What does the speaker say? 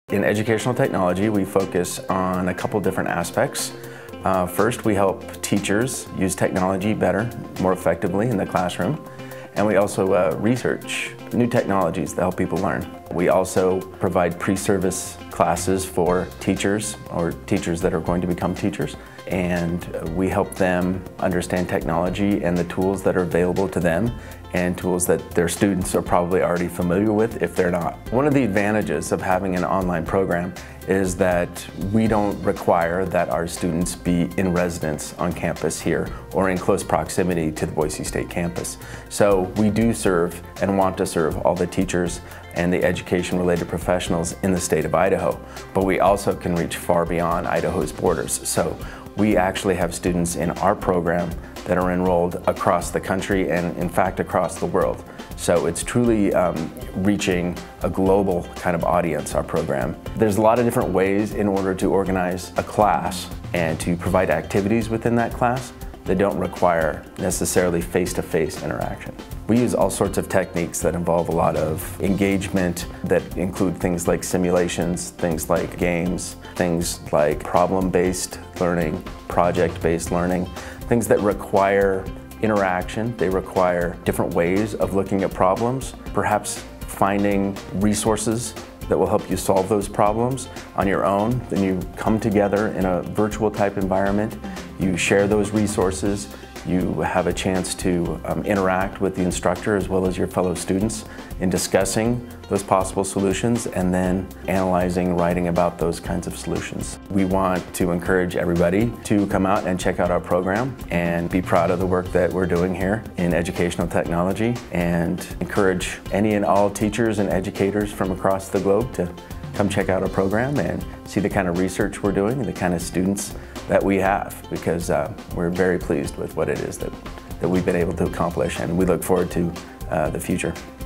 In educational technology, we focus on a couple different aspects. First, we help teachers use technology better, more effectively in the classroom. And we also research new technologies that help people learn. We also provide pre-service classes for teachers or teachers that are going to become teachers. And we help them understand technology and the tools that are available to them and tools that their students are probably already familiar with if they're not. One of the advantages of having an online program is that we don't require that our students be in residence on campus here or in close proximity to the Boise State campus. So we do serve and want to serve all the teachers and the education-related professionals in the state of Idaho, but we also can reach far beyond Idaho's borders. So we actually have students in our program that are enrolled across the country and in fact across the world. So it's truly reaching a global kind of audience, our program. There's a lot of different ways in order to organize a class and to provide activities within that class that don't require necessarily face-to-face interaction. We use all sorts of techniques that involve a lot of engagement that include things like simulations, things like games, things like problem-based learning, project-based learning, things that require interaction. They require different ways of looking at problems, perhaps finding resources that will help you solve those problems on your own. Then you come together in a virtual type environment, you share those resources, you have a chance to interact with the instructor as well as your fellow students in discussing those possible solutions and then analyzing, writing about those kinds of solutions. We want to encourage everybody to come out and check out our program and be proud of the work that we're doing here in educational technology, and encourage any and all teachers and educators from across the globe to come check out our program and see the kind of research we're doing and the kind of students that we have, because we're very pleased with what it is that we've been able to accomplish, and we look forward to the future.